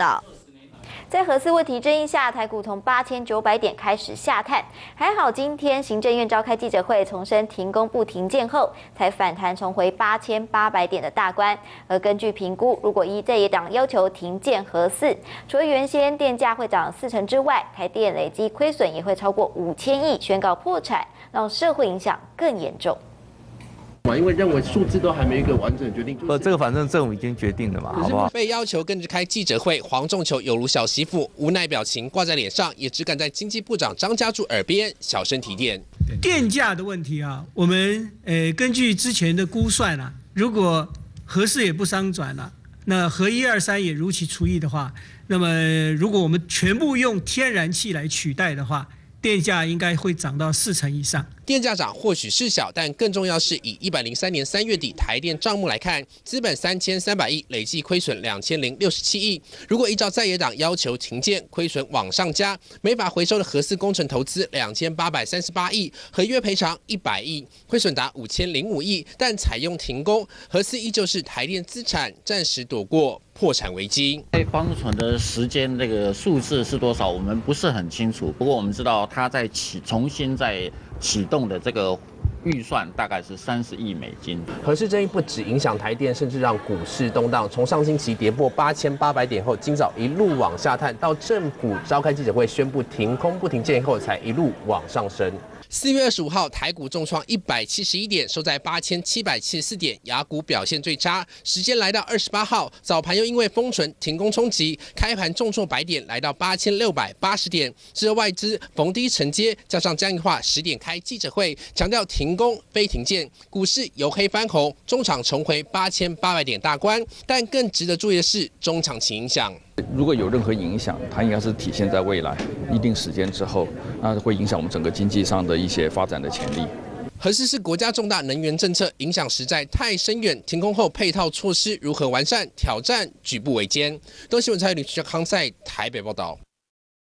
道。在核四问题争议下，台股从8900点开始下探，还好今天行政院召开记者会，重申停工不停建后，才反弹重回8800点的大关。而根据评估，如果依在野党要求停建核四，除了原先电价会涨40%之外，台电累积亏损也会超过5000亿，宣告破产，让社会影响更严重。 因为认为数字都还没有一个完整的决定。 这个反正政府已经决定了嘛，好不好？ 被要求跟着开记者会，黄仲球有如小媳妇，无奈表情挂在脸上，也只敢在经济部长张家柱耳边小声提电。 电价的问题啊，我们根据之前的估算啊，如果核四也不商转了，那核1、2、3也如期除役的话，那么如果我们全部用天然气来取代的话，电价应该会涨到40%以上。 电价涨或许是小，但更重要是以103年3月底台电账目来看，资本3300亿，累计亏损2067亿。如果依照在野党要求停建，亏损往上加，没法回收的核四工程投资2838亿，合约赔偿100亿，亏损达5005亿。但采用停工，核四依旧是台电资产，暂时躲过破产危机。 方存的时间这个数字是多少，我们不是很清楚。不过我们知道它在重新再启动的这个预算大概是30亿美金。 核四争议不止影响台电，甚至让股市动荡。从上星期跌破8800点后，今早一路往下探，到政府召开记者会宣布停工不停建后，才一路往上升。 4月25号，台股重创171点，收在8774点，亚股表现最差。时间来到28号，早盘又因为封存停工冲击，开盘重挫100点，来到8680点。之后外资逢低承接，加上江宜桦10点开记者会，强调停工非停建，股市由黑翻红，中场重回8800点大关。但更值得注意的是，中长期影响。 如果有任何影响，它应该是体现在未来一定时间之后，那会影响我们整个经济上的一些发展的潜力。 核四是国家重大能源政策，影响实在太深远。停工后配套措施如何完善，挑战举步维艰。东新闻财经吕康在台北报道。